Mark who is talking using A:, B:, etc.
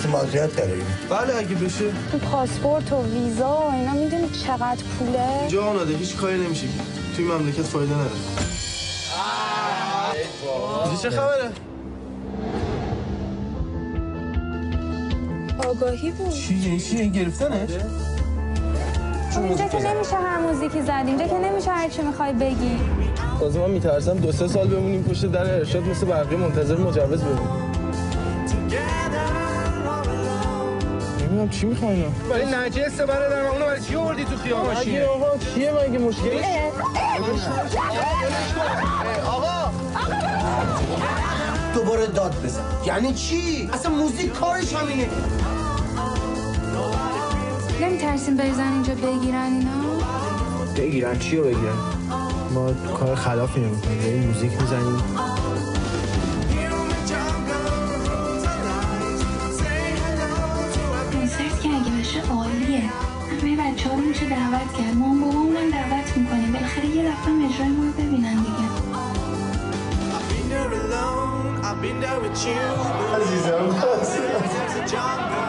A: ثبت مالکیت کردیم.
B: بله اگه بشه.
C: تو پاسپورت و ویزا و اینا میدونی چقدر پوله؟
B: جا ناده هیچ کاری نمیشه. توی مملکت فایده نداره. اینجا چه خبره؟
C: آگاهی بود.
B: چیه گرفتنش؟
C: اینجا که نمیشه هر موزیکی زد، اینجا که نمیشه هر چی میخوای بگی.
B: تازه من میترسم 2-3 سال بمونیم پشت در ارشاد مثل بقیه منتظر مجوز بمونیم. نمیدونم چی میخوای اینا؟
D: برای نجس برادر اونو برای چی آوردی تو خیابون؟
B: مگه آقا چیه مگه مشکلش؟
A: آقا دوباره داد بزن. یعنی چی؟ اصلا موزیک کارش همینه.
C: نمیترسیم بریزن اینجا بگیرن اینا؟
B: بگیرن چی رو بگیرن؟ ما کار خلافی نمیکنیم، داریم موزیک میزنیم.
E: کنسرت که اگه بشه عالیه. همه بچه ها رو میشه دعوت کرد. ما هم بابامونم دعوت میکنیم. بالاخره یه دفعه اجرای ما رو ببینن دیگه.
B: عزیزم